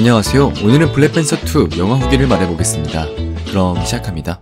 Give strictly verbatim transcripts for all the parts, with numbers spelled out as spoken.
안녕하세요. 오늘은 블랙팬서 투 영화 후기를 말해보겠습니다. 그럼 시작합니다.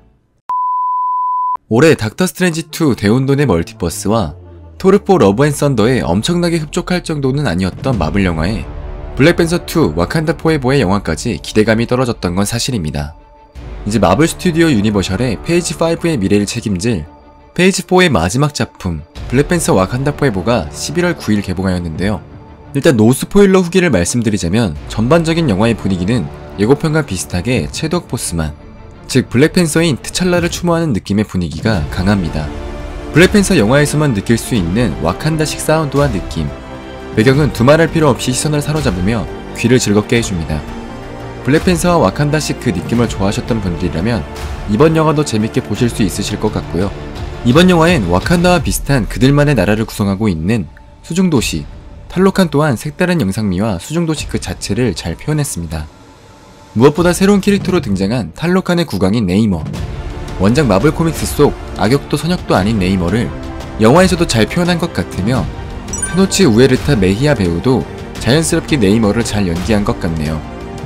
올해 닥터 스트레인지 투 대혼돈의 멀티버스와 토르 포 러브 앤 썬더에 엄청나게 흡족할 정도는 아니었던 마블 영화에 블랙팬서 투 와칸다 포에버의 영화까지 기대감이 떨어졌던 건 사실입니다. 이제 마블 스튜디오 유니버셜의 페이지 파이브의 미래를 책임질 페이지 포의 마지막 작품 블랙팬서 와칸다 포에버가 십일월 구일 개봉하였는데요. 일단 노스포일러 후기를 말씀드리자면 전반적인 영화의 분위기는 예고편과 비슷하게 채독 보스만, 즉 블랙팬서인 트찰라를 추모하는 느낌의 분위기가 강합니다. 블랙팬서 영화에서만 느낄 수 있는 와칸다식 사운드와 느낌, 배경은 두말할 필요 없이 시선을 사로잡으며 귀를 즐겁게 해줍니다. 블랙팬서와 와칸다식 그 느낌을 좋아하셨던 분들이라면 이번 영화도 재밌게 보실 수 있으실 것 같고요. 이번 영화엔 와칸다와 비슷한 그들만의 나라를 구성하고 있는 수중도시 탈로칸 또한 색다른 영상미와 수중도시 그 자체를 잘 표현했습니다. 무엇보다 새로운 캐릭터로 등장한 탈로칸의 국왕인 네이머, 원작 마블 코믹스 속 악역도 선역도 아닌 네이머를 영화에서도 잘 표현한 것 같으며 테노치 우에르타 메히아 배우도 자연스럽게 네이머를 잘 연기한 것 같네요.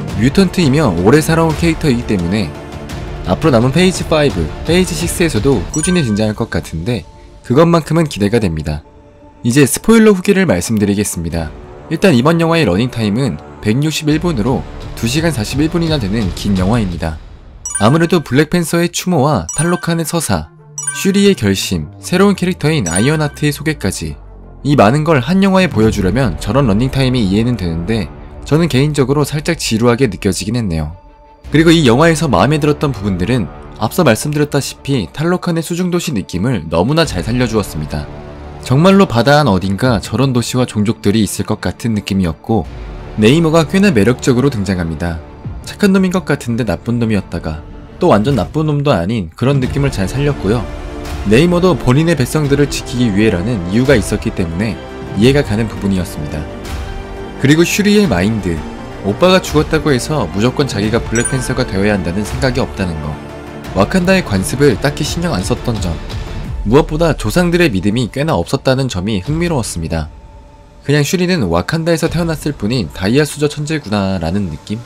뮤턴트이며 오래 살아온 캐릭터이기 때문에 앞으로 남은 페이지 파이브, 페이지 식스에서도 꾸준히 등장할 것 같은데 그것만큼은 기대가 됩니다. 이제 스포일러 후기를 말씀드리겠습니다. 일단 이번 영화의 러닝타임은 백육십일 분으로 두 시간 사십일 분이나 되는 긴 영화입니다. 아무래도 블랙팬서의 추모와 탈로칸의 서사, 슈리의 결심, 새로운 캐릭터인 아이언하트의 소개까지 이 많은 걸 한 영화에 보여주려면 저런 러닝타임이 이해는 되는데 저는 개인적으로 살짝 지루하게 느껴지긴 했네요. 그리고 이 영화에서 마음에 들었던 부분들은 앞서 말씀드렸다시피 탈로칸의 수중도시 느낌을 너무나 잘 살려주었습니다. 정말로 바다 안 어딘가 저런 도시와 종족들이 있을 것 같은 느낌이었고 네이머가 꽤나 매력적으로 등장합니다. 착한 놈인 것 같은데 나쁜 놈이었다가 또 완전 나쁜 놈도 아닌 그런 느낌을 잘 살렸고요. 네이머도 본인의 백성들을 지키기 위해라는 이유가 있었기 때문에 이해가 가는 부분이었습니다. 그리고 슈리의 마인드, 오빠가 죽었다고 해서 무조건 자기가 블랙팬서가 되어야 한다는 생각이 없다는 거, 와칸다의 관습을 딱히 신경 안 썼던 점, 무엇보다 조상들의 믿음이 꽤나 없었다는 점이 흥미로웠습니다. 그냥 슈리는 와칸다에서 태어났을 뿐인 다이아 수저 천재구나 라는 느낌?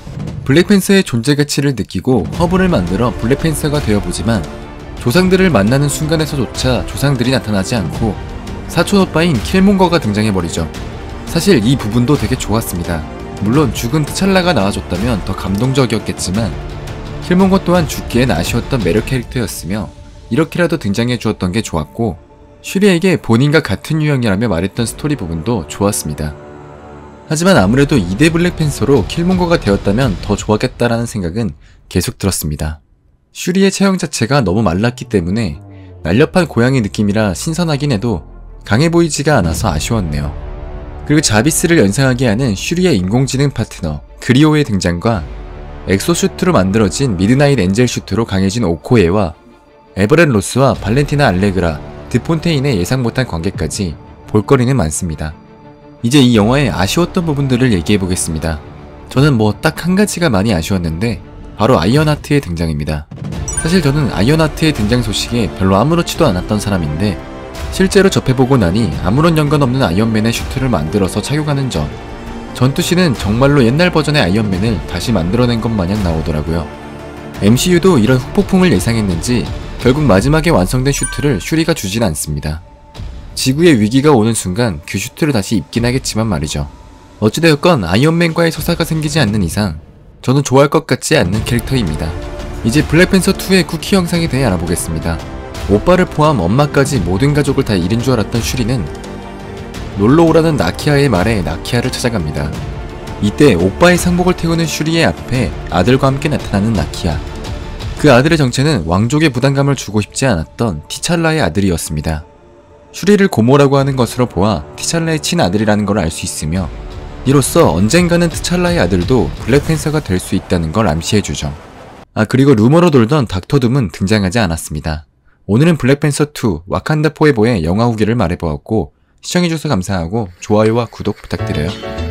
블랙팬서의 존재 가치를 느끼고 허브를 만들어 블랙팬서가 되어보지만 조상들을 만나는 순간에서조차 조상들이 나타나지 않고 사촌 오빠인 킬몬거가 등장해버리죠. 사실 이 부분도 되게 좋았습니다. 물론 죽은 트찰라가 나와줬다면 더 감동적이었겠지만 킬몬거 또한 죽기엔 아쉬웠던 매력 캐릭터였으며 이렇게라도 등장해 주었던 게 좋았고 슈리에게 본인과 같은 유형이라며 말했던 스토리 부분도 좋았습니다. 하지만 아무래도 이 대 블랙팬서로 킬몬거가 되었다면 더 좋았겠다라는 생각은 계속 들었습니다. 슈리의 체형 자체가 너무 말랐기 때문에 날렵한 고양이 느낌이라 신선하긴 해도 강해 보이지가 않아서 아쉬웠네요. 그리고 자비스를 연상하게 하는 슈리의 인공지능 파트너 그리오의 등장과 엑소슈트로 만들어진 미드나잇 엔젤 슈트로 강해진 오코에와 에버렛 로스와 발렌티나 알레그라, 드폰테인의 예상 못한 관계까지 볼거리는 많습니다. 이제 이 영화의 아쉬웠던 부분들을 얘기해보겠습니다. 저는 뭐 딱 한 가지가 많이 아쉬웠는데 바로 아이언하트의 등장입니다. 사실 저는 아이언하트의 등장 소식에 별로 아무렇지도 않았던 사람인데 실제로 접해보고 나니 아무런 연관 없는 아이언맨의 슈트를 만들어서 착용하는 점, 전투씬은 정말로 옛날 버전의 아이언맨을 다시 만들어낸 것 마냥 나오더라고요. 엠씨유도 이런 후폭풍을 예상했는지 결국 마지막에 완성된 슈트를 슈리가 주진 않습니다. 지구의 위기가 오는 순간 그 슈트를 다시 입긴 하겠지만 말이죠. 어찌되었건 아이언맨과의 서사가 생기지 않는 이상 저는 좋아할 것 같지 않는 캐릭터입니다. 이제 블랙팬서 투의 쿠키 영상에 대해 알아보겠습니다. 오빠를 포함 엄마까지 모든 가족을 다 잃은 줄 알았던 슈리는 놀러오라는 나키아의 말에 나키아를 찾아갑니다. 이때 오빠의 상복을 태우는 슈리의 앞에 아들과 함께 나타나는 나키아. 그 아들의 정체는 왕족의 부담감을 주고 싶지 않았던 티찰라의 아들이었습니다. 슈리를 고모라고 하는 것으로 보아 티찰라의 친아들이라는 걸 알 수 있으며 이로써 언젠가는 티찰라의 아들도 블랙팬서가 될 수 있다는 걸 암시해주죠. 아 그리고 루머로 돌던 닥터둠은 등장하지 않았습니다. 오늘은 블랙팬서 투 와칸다 포에버의 영화 후기를 말해보았고 시청해주셔서 감사하고 좋아요와 구독 부탁드려요.